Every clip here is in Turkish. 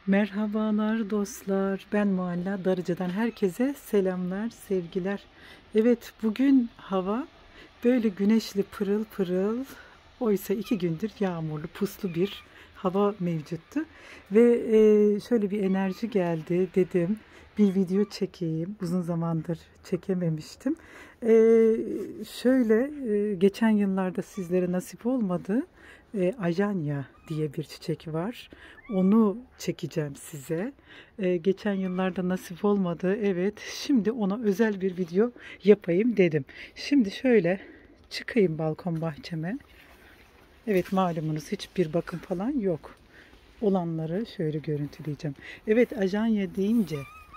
Merhabalar dostlar. Ben Mualla Darıca'dan herkese selamlar, sevgiler. Evet, bugün hava böyle güneşli pırıl pırıl. Oysa 2 gündür yağmurlu, puslu bir hava mevcuttu. Ve şöyle bir enerji geldi dedim. Bir video çekeyim. Uzun zamandır çekememiştim. E, geçen yıllarda sizlere nasip olmadı. Ajanya diye bir çiçek var. Onu çekeceğim size. Geçen yıllarda nasip olmadı. Evet, şimdi ona özel bir video yapayım dedim. Şimdi şöyle çıkayım balkon bahçeme. Evet, malumunuz hiçbir bakım falan yok. Olanları şöyle görüntüleyeceğim. Evet, ajanya deyince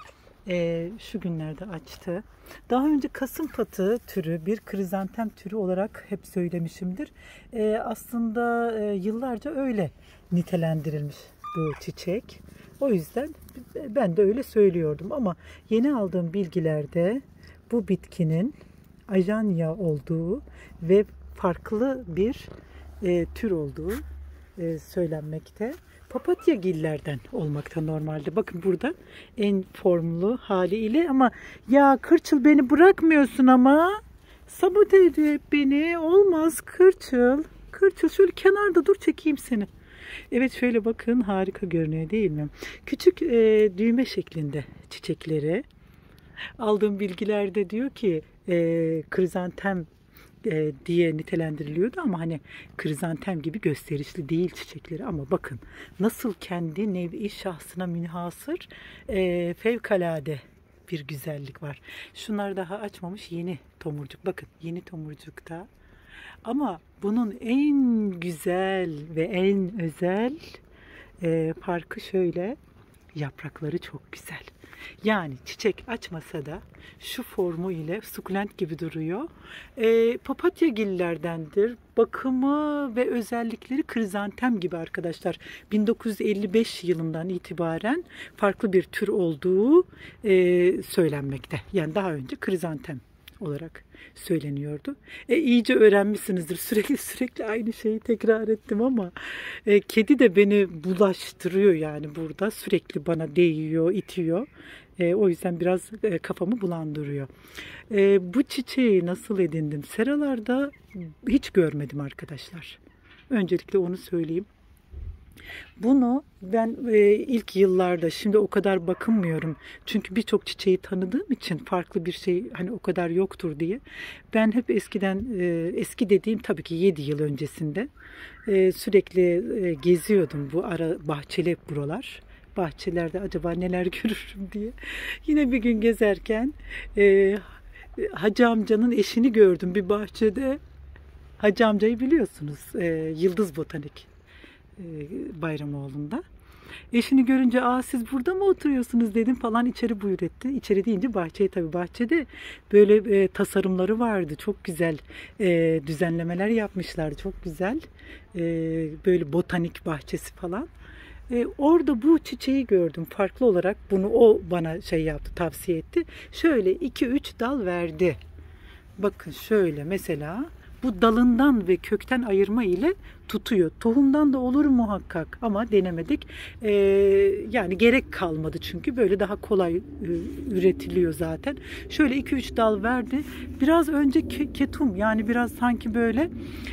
şu günlerde açtı. Daha önce kasımpatı türü bir krizantem türü olarak hep söylemişimdir. Aslında yıllarca öyle nitelendirilmiş bu çiçek. O yüzden ben de öyle söylüyordum ama yeni aldığım bilgilerde bu bitkinin ajanya olduğu ve farklı bir tür olduğu söylenmekte. Papatyagillerden olmakta normalde. Bakın burada en formlu haliyle ama ya Kırçıl beni bırakmıyorsun ama sabote ediyor hep beni. Olmaz Kırçıl. Kırçıl şöyle kenarda dur çekeyim seni. Evet şöyle bakın harika görünüyor değil mi? Küçük düğme şeklinde çiçekleri. Aldığım bilgilerde diyor ki krizantem diye nitelendiriliyordu ama hani krizantem gibi gösterişli değil çiçekleri ama bakın nasıl kendi nevi şahsına münhasır fevkalade bir güzellik var. Şunlar daha açmamış yeni tomurcuk. Bakın yeni tomurcukta ama bunun en güzel ve en özel farkı şöyle. Yaprakları çok güzel. Yani çiçek açmasa da şu formu ile sukulent gibi duruyor. Papatyagillerdendir. Bakımı ve özellikleri krizantem gibi arkadaşlar. 1955 yılından itibaren farklı bir tür olduğu söylenmekte. Yani daha önce krizantem olarak söyleniyordu. İyice öğrenmişsinizdir. Sürekli aynı şeyi tekrar ettim ama kedi de beni bulaştırıyor yani burada. Sürekli bana değiyor, itiyor. O yüzden biraz kafamı bulandırıyor. Bu çiçeği nasıl edindim? Seralarda hiç görmedim arkadaşlar. Öncelikle onu söyleyeyim. Bunu ben ilk yıllarda şimdi o kadar bakınmıyorum. Çünkü birçok çiçeği tanıdığım için farklı bir şey hani o kadar yoktur diye. Ben hep eskiden eski dediğim tabii ki 7 yıl öncesinde sürekli geziyordum bu ara bahçeli buralar. Bahçelerde acaba neler görürüm diye. Yine bir gün gezerken Hacı amcanın eşini gördüm bir bahçede. Hacı amcayı biliyorsunuz. Yıldız Botanik. Bayramoğlu'nda. Eşini görünce siz burada mı oturuyorsunuz dedim falan içeri buyur etti. İçeri deyince bahçeye tabii bahçede böyle tasarımları vardı. Çok güzel düzenlemeler yapmışlardı. Çok güzel böyle botanik bahçesi falan. Orada bu çiçeği gördüm. Farklı olarak bunu o bana şey yaptı, tavsiye etti. Şöyle 2-3 dal verdi. Bakın şöyle mesela bu dalından ve kökten ayırma ile tutuyor. Tohumdan da olur muhakkak ama denemedik. Yani gerek kalmadı çünkü böyle daha kolay üretiliyor zaten. Şöyle 2-3 dal verdi. Biraz önce ketum yani biraz sanki böyle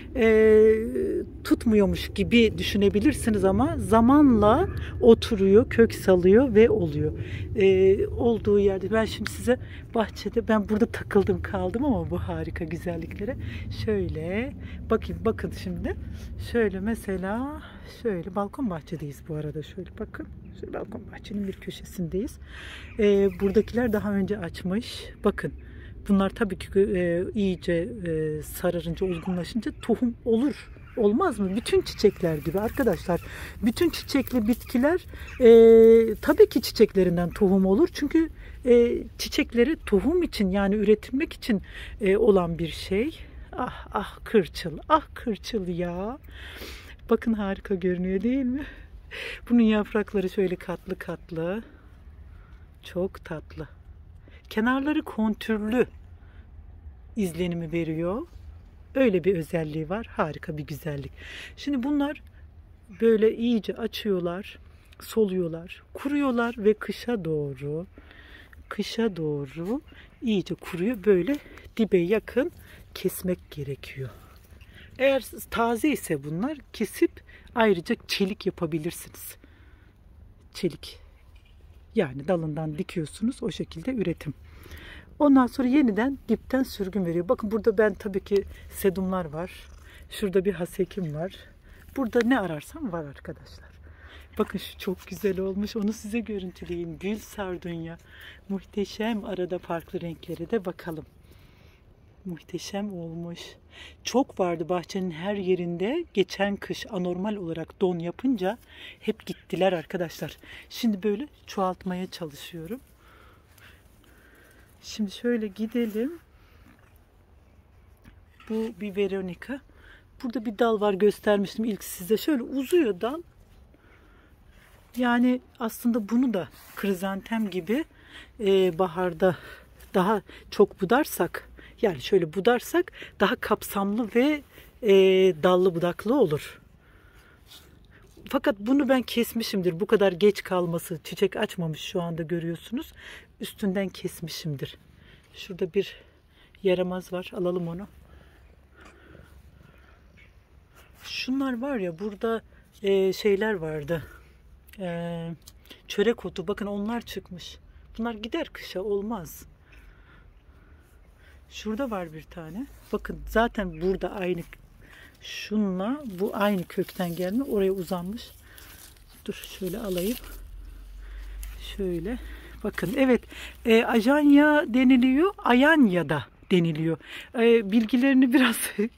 tutmuyormuş gibi düşünebilirsiniz ama zamanla oturuyor, kök salıyor ve oluyor. Olduğu yerde ben şimdi size bahçede ben burada takıldım kaldım ama bu harika güzelliklere şöyle bakın şimdi. Şöyle mesela şöyle balkon bahçedeyiz bu arada şöyle bakın. Şöyle balkon bahçenin bir köşesindeyiz. Buradakiler daha önce açmış. Bakın bunlar tabii ki iyice sararınca olgunlaşınca tohum olur. Olmaz mı? Bütün çiçekler gibi arkadaşlar. Bütün çiçekli bitkiler tabii ki çiçeklerinden tohum olur. Çünkü çiçekleri tohum için yani üretilmek için olan bir şey. Ah kırçıl, ah kırçıl ya. Bakın harika görünüyor değil mi? Bunun yaprakları şöyle katlı katlı. Çok tatlı. Kenarları kontürlü izlenimi veriyor. Öyle bir özelliği var. Harika bir güzellik. Şimdi bunlar böyle iyice açıyorlar. soluyorlar, kuruyorlar ve kışa doğru iyice kuruyor. Böyle dibe yakın kesmek gerekiyor. Eğer taze ise bunlar kesip ayrıca çelik yapabilirsiniz. Çelik. Yani dalından dikiyorsunuz, o şekilde üretim. Ondan sonra yeniden dipten sürgün veriyor. Bakın burada ben tabii ki sedumlar var. Şurada bir hasekim var. Burada ne ararsam var arkadaşlar. Bakın şu çok güzel olmuş. Onu size görüntüleyeyim. Gül sardunya. Muhteşem, arada farklı renkleri de bakalım. Muhteşem olmuş. Çok vardı bahçenin her yerinde. Geçen kış anormal olarak don yapınca hep gittiler arkadaşlar. Şimdi böyle çoğaltmaya çalışıyorum. Şimdi şöyle gidelim. Bu bir Veronika. Burada bir dal var, göstermiştim ilk size. Şöyle uzuyor dal. Yani aslında bunu da krizantem gibi baharda daha çok budarsak, yani şöyle budarsak daha kapsamlı ve dallı budaklı olur. Fakat bunu ben kesmişimdir. Bu kadar geç kalması, çiçek açmamış şu anda görüyorsunuz. Üstünden kesmişimdir. Şurada bir yaramaz var. Alalım onu. Şunlar var ya, burada şeyler vardı. Çörek otu. Bakın onlar çıkmış. Bunlar gider kışa, olmaz. Şurada var bir tane. Bakın zaten burada aynı, şunla bu aynı kökten gelme, oraya uzanmış. Dur şöyle alayım. Şöyle. Bakın evet, ajanya deniliyor. Ayanya da deniliyor. Bilgilerini biraz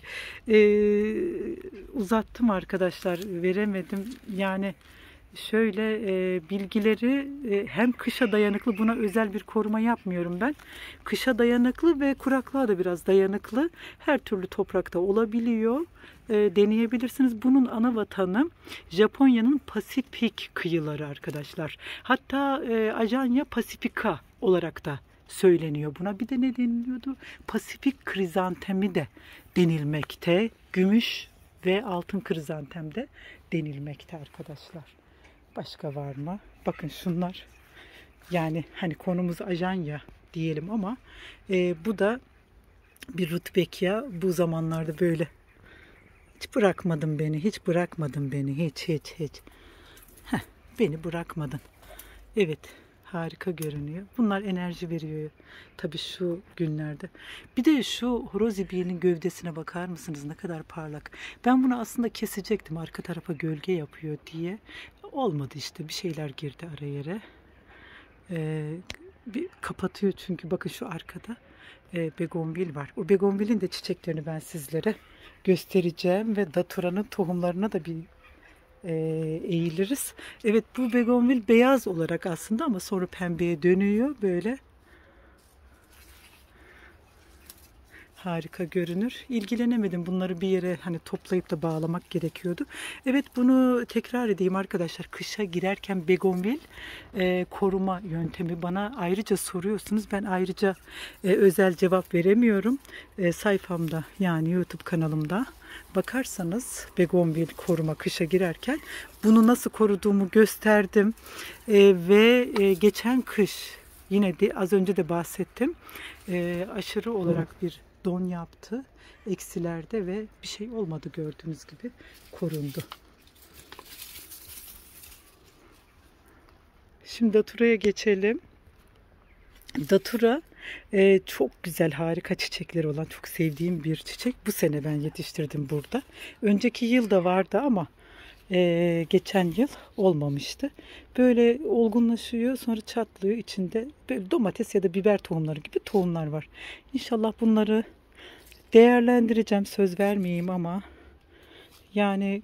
uzattım arkadaşlar. Veremedim. Yani şöyle bilgileri hem kışa dayanıklı, buna özel bir koruma yapmıyorum ben. Kışa dayanıklı ve kuraklığa da biraz dayanıklı. Her türlü toprakta olabiliyor. Deneyebilirsiniz. Bunun ana vatanı Japonya'nın Pasifik kıyıları arkadaşlar. Hatta Ajanya Pacifica olarak da söyleniyor buna. Bir de ne deniliyordu? Pasifik krizantemi de denilmekte. Gümüş ve altın krizantem de denilmekte arkadaşlar. Başka var mı? Bakın şunlar. Yani hani konumuz ajanya diyelim ama bu da bir rudbeckia. Bu zamanlarda böyle. Hiç bırakmadın beni. Hiç bırakmadın beni. Hiç. Heh, beni bırakmadın. Evet. Harika görünüyor. Bunlar enerji veriyor. Tabii şu günlerde. Bir de şu horoz ibiğinin gövdesine bakar mısınız? Ne kadar parlak. Ben bunu aslında kesecektim. Arka tarafa gölge yapıyor diye. Olmadı işte. Bir şeyler girdi araya. Bir kapatıyor çünkü. Bakın şu arkada begonvil var. O begonvilin de çiçeklerini ben sizlere göstereceğim ve daturanın tohumlarına da bir eğiliriz. Evet, bu begonvil beyaz olarak aslında ama sonra pembeye dönüyor böyle. Harika görünür. İlgilenemedim. Bunları bir yere hani toplayıp da bağlamak gerekiyordu. Evet, bunu tekrar edeyim arkadaşlar. Kışa girerken begonvil koruma yöntemi bana ayrıca soruyorsunuz. Ben ayrıca özel cevap veremiyorum. Sayfamda, yani YouTube kanalımda bakarsanız begonvil koruma kışa girerken bunu nasıl koruduğumu gösterdim. Ve geçen kış yine de az önce de bahsettim. Aşırı olarak bir don yaptı. Eksilerde ve bir şey olmadı, gördüğünüz gibi korundu. Şimdi daturaya geçelim. Datura çok güzel, harika çiçekleri olan, çok sevdiğim bir çiçek. Bu sene ben yetiştirdim burada. Önceki yıl da vardı ama geçen yıl olmamıştı. Böyle olgunlaşıyor, sonra çatlıyor. İçinde böyle domates ya da biber tohumları gibi tohumlar var. İnşallah bunları değerlendireceğim. Söz vermeyeyim ama yani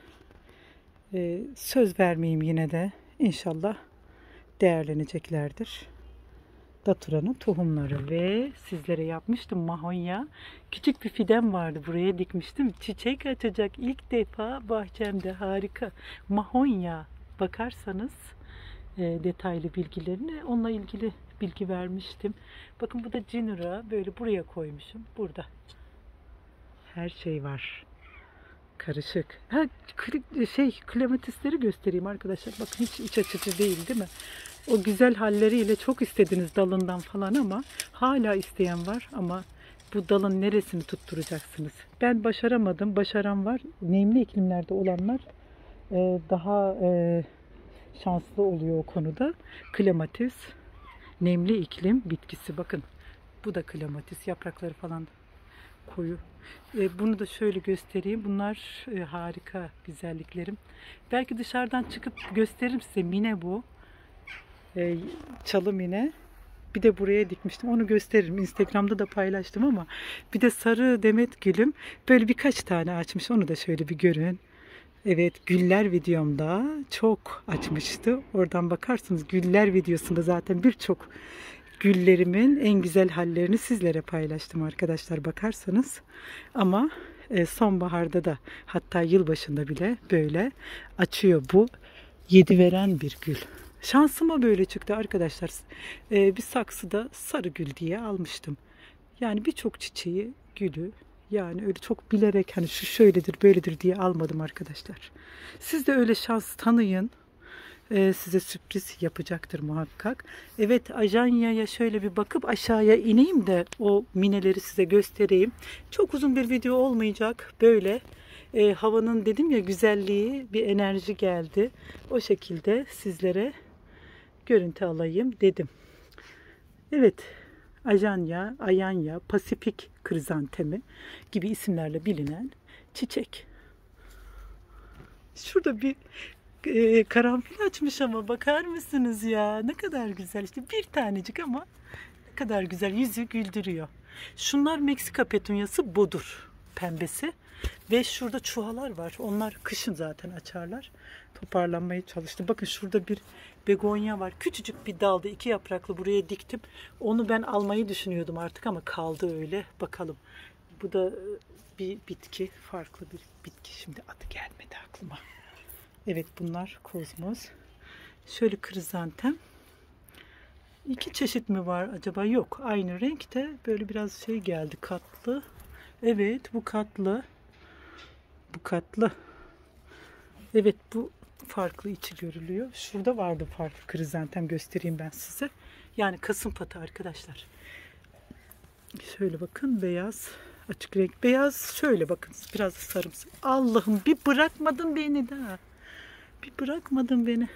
söz vermeyeyim yine de. İnşallah değerleneceklerdir. Datura'nın tohumları ve sizlere yapmıştım mahonya. Küçük bir fidem vardı, buraya dikmiştim. Çiçek açacak ilk defa bahçemde, harika. Mahonya, bakarsanız detaylı bilgilerine, onunla ilgili bilgi vermiştim. Bakın bu da cinura, böyle buraya koymuşum. Burada her şey var. Karışık. Ha, klematisleri göstereyim arkadaşlar. Bakın hiç iç açıcı değil mi? O güzel halleriyle çok istediniz dalından falan ama hala isteyen var ama bu dalın neresini tutturacaksınız? Ben başaramadım. Başaran var. Nemli iklimlerde olanlar daha şanslı oluyor o konuda. Klematis, nemli iklim bitkisi. Bakın bu da klematis. Yaprakları falan koyu. Bunu da şöyle göstereyim. Bunlar harika güzelliklerim. Belki dışarıdan çıkıp gösteririm size. Mine bu. Çalı mine. Bir de buraya dikmiştim. Onu gösteririm. Instagram'da da paylaştım ama bir de sarı demet gülüm. Böyle birkaç tane açmış. Onu da şöyle bir görün. Evet, güller videomda çok açmıştı. Oradan bakarsınız güller videosunda zaten birçok güllerimin en güzel hallerini sizlere paylaştım arkadaşlar bakarsanız. Ama sonbaharda da hatta yılbaşında bile böyle açıyor bu yedi veren bir gül. Şansıma böyle çıktı arkadaşlar. Bir saksıda sarı gül diye almıştım. Yani birçok çiçeği, gülü yani öyle çok bilerek hani şu şöyledir böyledir diye almadım arkadaşlar. Siz de öyle şans tanıyın. Size sürpriz yapacaktır muhakkak. Evet, Ajanya'ya şöyle bir bakıp aşağıya ineyim de o mineleri size göstereyim. Çok uzun bir video olmayacak. Böyle havanın dedim ya güzelliği, bir enerji geldi. O şekilde sizlere görüntü alayım dedim. Evet, Ajanya, Ayanya, Pasifik krizantemi gibi isimlerle bilinen çiçek. Şurada bir karanfil açmış ama bakar mısınız ya? Ne kadar güzel. İşte bir tanecik ama ne kadar güzel. Yüzü güldürüyor. Şunlar Meksika petunyası bodur. Pembesi. Ve şurada çuhalar var. Onlar kışın zaten açarlar. Toparlanmaya çalıştım. Bakın şurada bir begonya var. Küçücük bir dalda 2 yapraklı buraya diktim. Onu ben almayı düşünüyordum artık ama kaldı öyle. Bakalım. Bu da bir bitki. Farklı bir bitki. Şimdi adı gelmedi aklıma. Evet, bunlar kozmos. Şöyle krizantem. 2 çeşit mi var acaba? Yok. Aynı renkte. Böyle biraz şey geldi. Katlı. Evet, bu katlı. Bu katlı. Evet, bu farklı içi görülüyor. Şurada vardı farklı krizantem, göstereyim ben size. Yani kasımpatı arkadaşlar. Şöyle bakın, beyaz. Açık renk. Beyaz şöyle bakın. Biraz da sarımsı. Allah'ım, bir bırakmadın beni daha. Bir bırakmadın beni.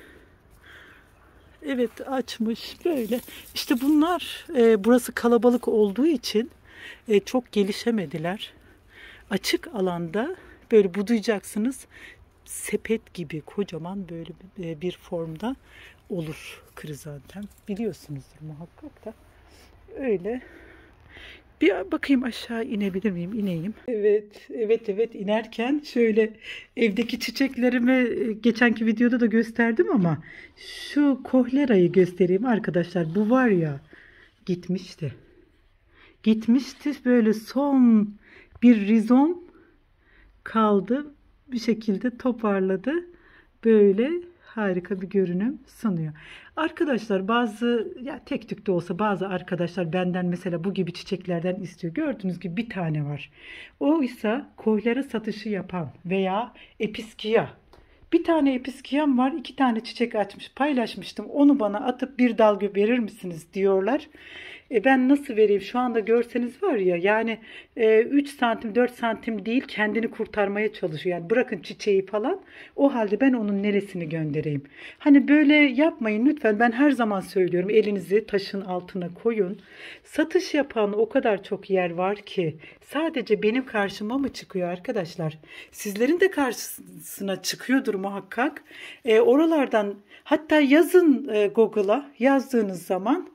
Evet, açmış böyle. İşte bunlar burası kalabalık olduğu için çok gelişemediler. Açık alanda böyle budayacaksınız. Sepet gibi kocaman böyle bir formda olur krizantem. Biliyorsunuzdur muhakkak da. Öyle. Bir bakayım, aşağı inebilir miyim? İneyim. Evet, inerken şöyle evdeki çiçeklerimi geçenki videoda da gösterdim ama şu kohlerayı göstereyim arkadaşlar. Bu var ya, gitmişti. Gitmişti, böyle son bir rizom kaldı. Bir şekilde toparladı. Böyle harika bir görünüm sunuyor. Arkadaşlar bazı, ya tek tük de olsa bazı arkadaşlar benden mesela bu gibi çiçeklerden istiyor. Gördüğünüz gibi bir tane var. O ise kohlera satışı yapan veya episkiya. Bir tane episkiyam var, 2 tane çiçek açmış, paylaşmıştım. Onu bana atıp bir dal verir misiniz diyorlar. Ben nasıl vereyim? Şu anda görseniz var ya, yani 3 santim 4 santim değil, kendini kurtarmaya çalışıyor. Yani bırakın çiçeği falan. O halde ben onun neresini göndereyim? Hani böyle yapmayın lütfen. Ben her zaman söylüyorum, elinizi taşın altına koyun. Satış yapan o kadar çok yer var ki sadece benim karşıma mı çıkıyor arkadaşlar? Sizlerin de karşısına çıkıyordur muhakkak. Oralardan hatta yazın, Google'a yazdığınız zaman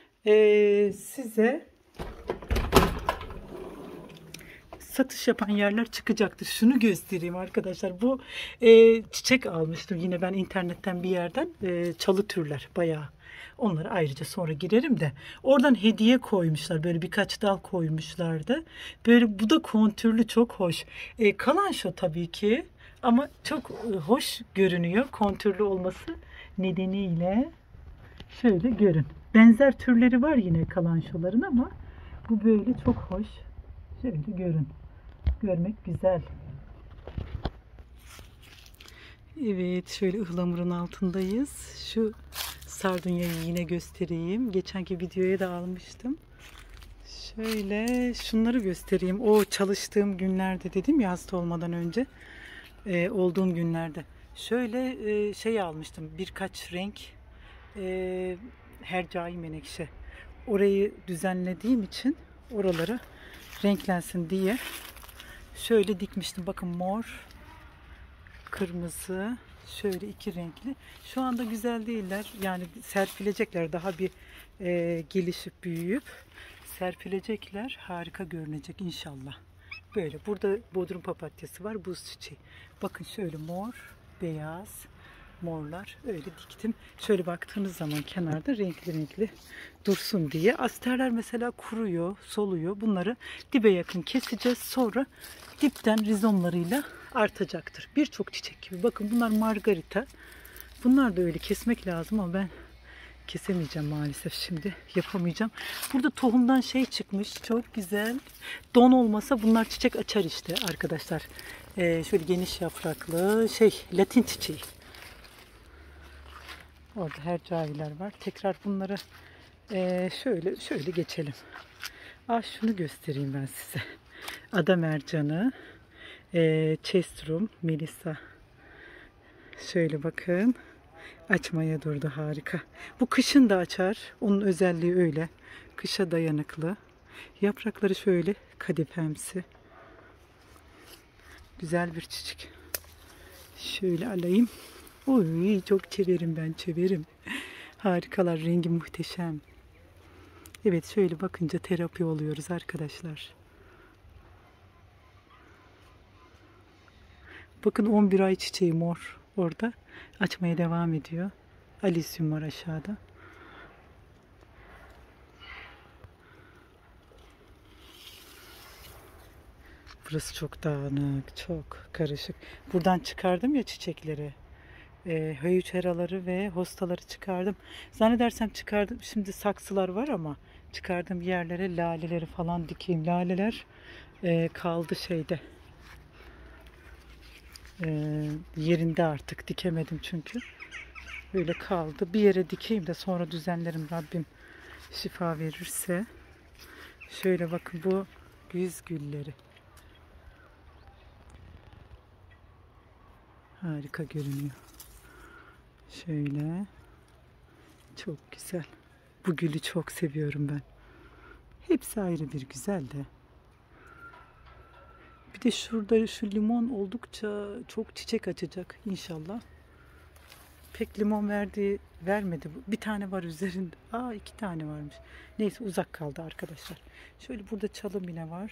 size satış yapan yerler çıkacaktır. Şunu göstereyim arkadaşlar. Bu çiçek almıştım yine ben internetten bir yerden. Çalı türler bayağı. Onlara ayrıca sonra girerim de. Oradan hediye koymuşlar. Böyle birkaç dal koymuşlardı. Böyle bu da kontürlü, çok hoş. Kalanço tabii ki. Ama çok hoş görünüyor. Kontürlü olması nedeniyle. Şöyle görün. Benzer türleri var yine kalançoların ama bu böyle çok hoş. Şöyle görün. Görmek güzel. Evet, şöyle ıhlamurun altındayız. Şu sardunyayı yine göstereyim. Geçenki videoya da almıştım. Şöyle şunları göstereyim. O çalıştığım günlerde dedim ya, hasta olmadan önce olduğum günlerde. Şöyle şey almıştım. Birkaç renk hercai menekşe. Orayı düzenlediğim için oraları renklensin diye şöyle dikmiştim. Bakın mor, kırmızı, şöyle iki renkli. Şu anda güzel değiller. Yani serpilecekler, daha bir gelişip büyüyüp serpilecekler. Harika görünecek inşallah. Böyle. Burada bodrum papatyası var. Buz çiçeği. Bakın şöyle mor, beyaz, morlar öyle diktim. Şöyle baktığınız zaman kenarda renkli renkli dursun diye. Asterler mesela kuruyor, soluyor. Bunları dibe yakın keseceğiz. Sonra dipten rizomlarıyla artacaktır. Birçok çiçek gibi. Bakın bunlar margarita. Bunlar da öyle kesmek lazım ama ben kesemeyeceğim maalesef şimdi. Yapamayacağım. Burada tohumdan şey çıkmış. Çok güzel. Don olmasa bunlar çiçek açar işte arkadaşlar. Şöyle geniş yapraklı Latin çiçeği. Orada hercailer var. Tekrar bunları şöyle geçelim. Şunu göstereyim ben size. Ada mercanı, Chestrum, Melissa. Şöyle bakın. Açmaya durdu, harika. Bu kışın da açar. Onun özelliği öyle. Kışa dayanıklı. Yaprakları şöyle kadifemsi. Güzel bir çiçek. Şöyle alayım. Oy, çok çeverim ben, çeverim. Harikalar, rengi muhteşem. Evet, şöyle bakınca terapi oluyoruz arkadaşlar. Bakın 11 ay çiçeği mor orada. Açmaya devam ediyor. Alisyum var aşağıda. Burası çok dağınık, çok karışık. Buradan çıkardım ya çiçekleri. Höyüçeraları ve hostaları çıkardım. Zannedersem çıkardım. Şimdi saksılar var ama çıkardığım yerlere laleleri falan dikeyim. Laleler kaldı şeyde. Yerinde artık dikemedim çünkü. Böyle kaldı. Bir yere dikeyim de sonra düzenlerim, Rabbim şifa verirse. Şöyle bakın, bu güz gülleri. Harika görünüyor. Şöyle. Çok güzel. Bu gülü çok seviyorum ben. Hepsi ayrı bir güzel de. Bir de şurada şu limon oldukça çok çiçek açacak inşallah. Pek limon vermedi. Bir tane var üzerinde. 2 tane varmış. Neyse, uzak kaldı arkadaşlar. Şöyle burada çalım yine var.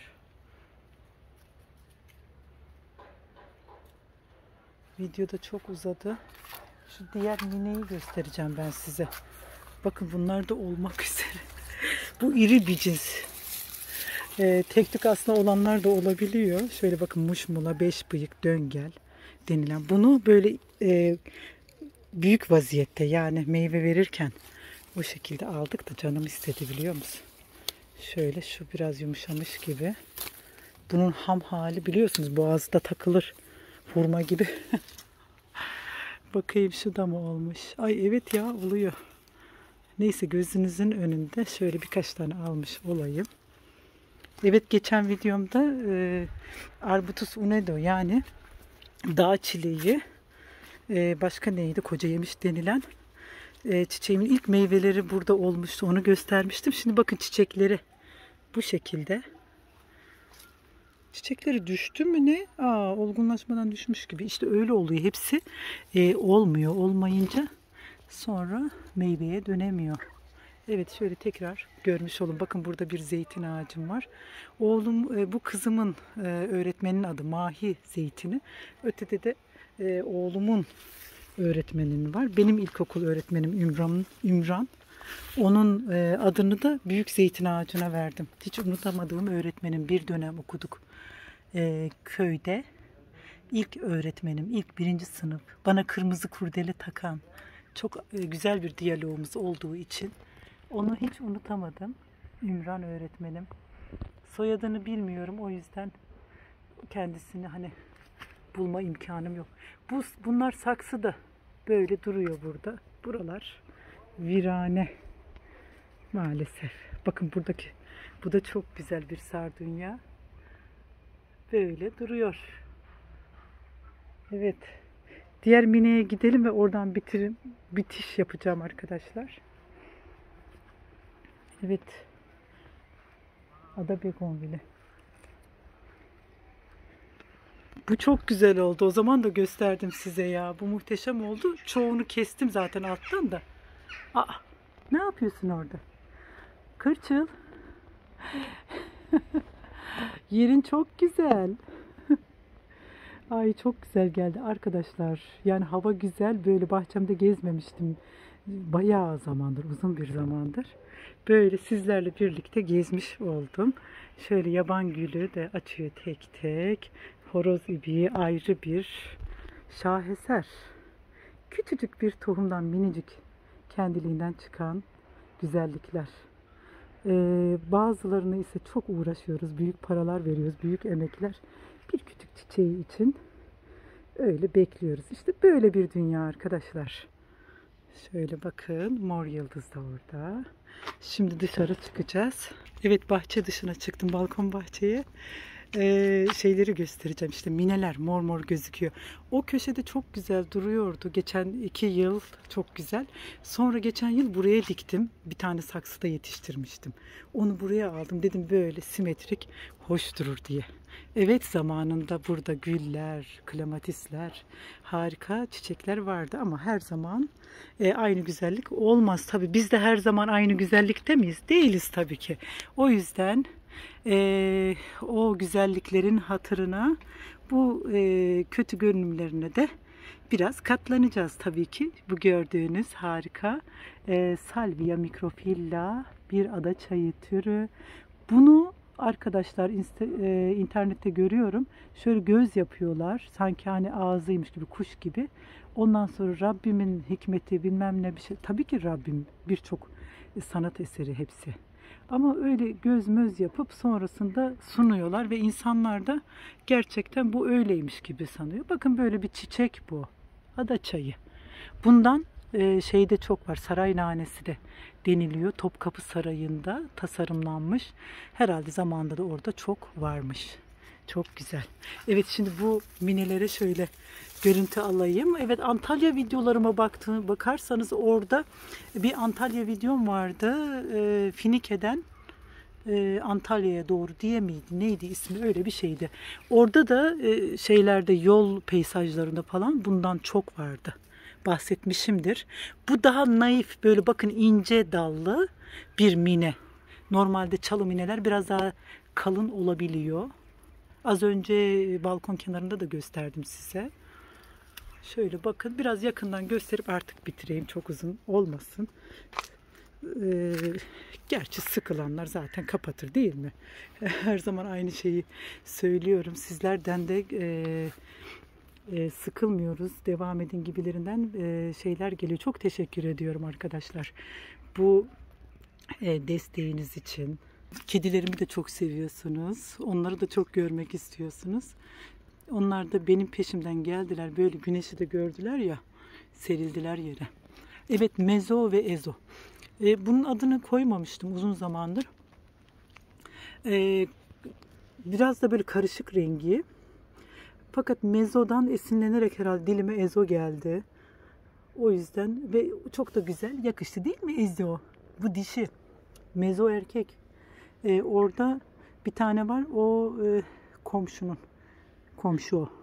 Videoda çok uzadı. Şu diğer mineyi göstereceğim ben size. Bakın bunlar da olmak üzere. Bu iri bir cins. Tek tük aslında olanlar da olabiliyor. Şöyle bakın, muşmula, beş bıyık, döngel denilen. Bunu böyle büyük vaziyette, yani meyve verirken o şekilde aldık da canım istedi, biliyor musun? Şöyle, şu biraz yumuşamış gibi. Bunun ham hali biliyorsunuz boğazda takılır. Hurma gibi. Bakayım şu da mı olmuş? Ay evet ya, oluyor. Neyse, gözünüzün önünde şöyle birkaç tane almış olayım. Evet, geçen videomda Arbutus unedo, yani dağ çileği, başka neydi, koca yemiş denilen çiçeğimin ilk meyveleri burada olmuştu. Onu göstermiştim. Şimdi bakın çiçekleri bu şekilde. Çiçekleri düştü mü ne? Olgunlaşmadan düşmüş gibi. İşte öyle oluyor. Hepsi olmuyor. Olmayınca sonra meyveye dönemiyor. Evet, şöyle tekrar görmüş olun. Bakın burada bir zeytin ağacım var. Oğlum, bu kızımın öğretmeninin adı Mahi Zeytini. Ötede de oğlumun öğretmeninin var. Benim ilkokul öğretmenim Ümran. Onun adını da büyük zeytin ağacına verdim. Hiç unutamadığım öğretmenim, bir dönem okuduk köyde. İlk öğretmenim, ilk 1. sınıf. Bana kırmızı kurdele takan. Çok güzel bir diyalogumuz olduğu için onu hiç unutamadım. Ümran öğretmenim. Soyadını bilmiyorum, o yüzden kendisini bulma imkanım yok. Bunlar saksıda böyle duruyor burada. Buralar virane maalesef. Bakın buradaki, bu da çok güzel bir sardunya. Böyle duruyor. Evet. Diğer mineye gidelim ve oradan bitiş yapacağım arkadaşlar. Evet. Ada begonvili. Bu çok güzel oldu. O zaman da gösterdim size ya. Bu muhteşem oldu. Çoğunu kestim zaten alttan da. Aa, ne yapıyorsun orada? Kırçıl. Yerin çok güzel. Ay çok güzel geldi arkadaşlar. Yani hava güzel. Böyle bahçemde gezmemiştim. Bayağı zamandır, uzun bir zamandır. Böyle sizlerle birlikte gezmiş oldum. Şöyle yaban gülü de açıyor tek tek. Horoz ibiği ayrı bir şaheser. Küçücük bir tohumdan minicik kendiliğinden çıkan güzellikler. Bazılarını ise çok uğraşıyoruz. Büyük paralar veriyoruz. Büyük emekler. Bir küçük çiçeği için öyle bekliyoruz. İşte böyle bir dünya arkadaşlar. Şöyle bakın, mor yıldız da orada. Şimdi dışarı çıkacağız. Evet, bahçe dışına çıktım, balkon bahçeye. Şeyleri göstereceğim, işte mineler mor mor gözüküyor. O köşede çok güzel duruyordu. Geçen 2 yıl çok güzel. Sonra geçen yıl buraya diktim. Bir tane saksıda yetiştirmiştim. Onu buraya aldım. Dedim böyle simetrik, hoş durur diye. Evet, zamanında burada güller, klematisler, harika çiçekler vardı ama her zaman aynı güzellik olmaz. Tabii biz de her zaman aynı güzellikte miyiz? Değiliz tabii ki. O yüzden o güzelliklerin hatırına bu kötü görünümlerine de biraz katlanacağız tabii ki. Bu gördüğünüz harika Salvia microphylla bir ada çayı türü. Bunu arkadaşlar internette görüyorum. Şöyle göz yapıyorlar. Sanki hani ağzıymış gibi, kuş gibi. Ondan sonra Rabbimin hikmeti bilmem ne bir şey. Tabii ki Rabbim, birçok sanat eseri hepsi. Ama öyle göz möz yapıp sonrasında sunuyorlar ve insanlar da gerçekten bu öyleymiş gibi sanıyor. Bakın böyle bir çiçek bu. Ada çayı. Bundan şeyde çok var. Saray nanesi de deniliyor. Topkapı Sarayı'nda tasarımlanmış. Herhalde zamanında da orada çok varmış. Çok güzel. Evet, şimdi bu minelere şöyle görüntü alayım. Evet, Antalya videolarıma bakarsanız orada bir Antalya videom vardı. Finike'den Antalya'ya doğru diye miydi? Neydi ismi? Öyle bir şeydi. Orada da şeylerde, yol peyzajlarında falan bundan çok vardı. Bahsetmişimdir. Bu daha naif, böyle bakın ince dallı bir mine. Normalde çalı mineler biraz daha kalın olabiliyor. Az önce balkon kenarında da gösterdim size. Şöyle bakın, biraz yakından gösterip artık bitireyim. Çok uzun olmasın. Gerçi sıkılanlar zaten kapatır değil mi? Her zaman aynı şeyi söylüyorum. Sizlerden de sıkılmıyoruz, devam edin gibilerinden şeyler geliyor. Çok teşekkür ediyorum arkadaşlar. Bu desteğiniz için. Kedilerimi de çok seviyorsunuz. Onları da çok görmek istiyorsunuz. Onlar da benim peşimden geldiler. Böyle güneşi de gördüler ya, serildiler yere. Evet, mezo ve ezo. Bunun adını koymamıştım uzun zamandır. Biraz da böyle karışık rengi. Fakat mezodan esinlenerek herhalde dilime ezo geldi. O yüzden ve çok da güzel yakıştı değil mi ezo? Bu dişi. Mezo erkek. Orada bir tane var. O komşunun. Komşu o.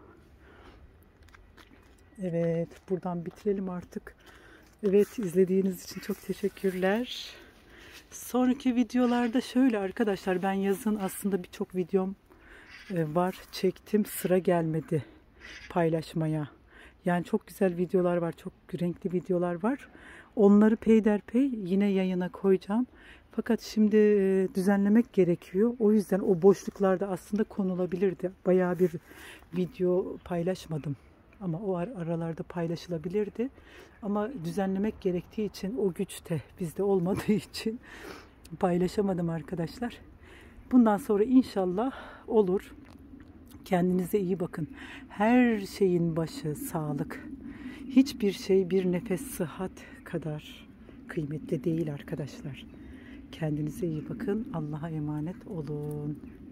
Evet, buradan bitirelim artık. Evet, izlediğiniz için çok teşekkürler. Sonraki videolarda şöyle arkadaşlar, ben yazın aslında birçok videom var, çektim, sıra gelmedi paylaşmaya. Yani çok güzel videolar var, çok renkli videolar var. Onları peyderpey yine yayına koyacağım. Fakat şimdi düzenlemek gerekiyor. O yüzden o boşluklarda aslında konulabilirdi. Bayağı bir video paylaşmadım. Ama o aralarda paylaşılabilirdi. Ama düzenlemek gerektiği için, o güçte bizde olmadığı için paylaşamadım arkadaşlar. Bundan sonra inşallah olur. Kendinize iyi bakın. Her şeyin başı sağlık. Hiçbir şey bir nefes sıhhat kadar kıymetli değil arkadaşlar. Kendinize iyi bakın. Allah'a emanet olun.